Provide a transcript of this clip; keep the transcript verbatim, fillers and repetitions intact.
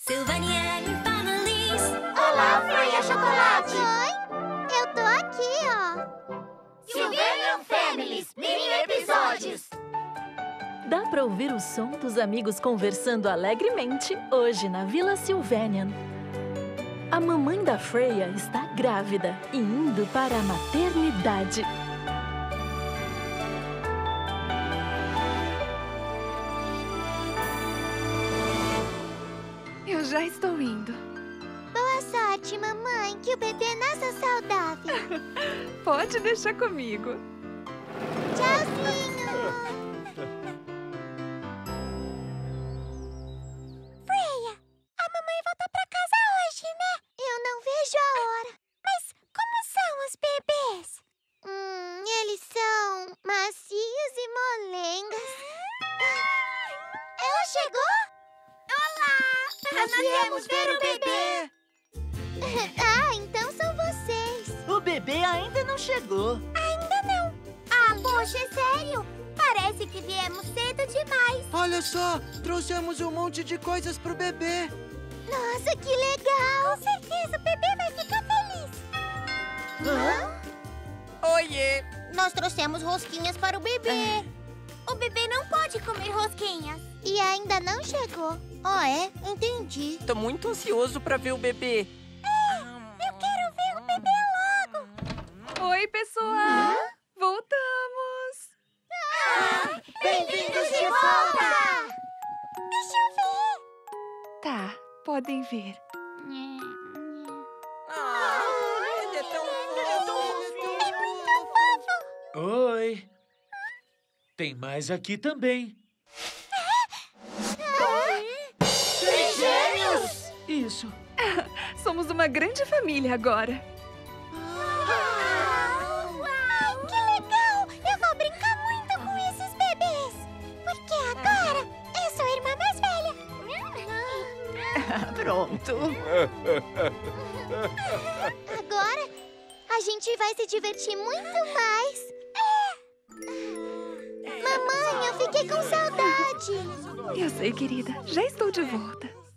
Sylvanian Families. Olá, Freia Chocolate! Oi, eu tô aqui, ó. Sylvanian Families, mini episódios. Dá pra ouvir o som dos amigos conversando alegremente hoje na Vila Sylvanian. A mamãe da Freya está grávida e indo para a maternidade. Eu já estou indo. Boa sorte, mamãe, que o bebê nasça saudável. Pode deixar comigo. Tchauzinho. Freya, a mamãe volta pra casa hoje, né? Eu não vejo a hora. Mas como são os bebês? Hum, eles são macios e molengas. Ela chegou? Olá! Nós viemos ver o bebê. Ah, então são vocês. O bebê ainda não chegou. Ainda não. Ah, poxa, é sério? Parece que viemos cedo demais. Olha só, trouxemos um monte de coisas pro bebê. Nossa, que legal! Com certeza o bebê vai ficar feliz. Hã? Oiê! Nós trouxemos rosquinhas para o bebê. O bebê não pode comer rosquinhas. E ainda não chegou. Ah, é? Entendi. Tô muito ansioso pra ver o bebê. Eu quero ver o bebê logo. Oi, pessoal! Voltamos! Ah, Bem-vindos de volta! Deixa eu ver. Tá, podem ver. Ah, ele é tão fofo. É muito fofo. Oi. Tem mais aqui também. Trigêmeos! Isso. Somos uma grande família agora. Uau, que legal! Eu vou brincar muito com esses bebês. Porque agora eu sou a irmã mais velha. Pronto. Agora a gente vai se divertir muito mais. Mamãe, eu fiquei com saudade. Eu sei, querida. Já estou de volta.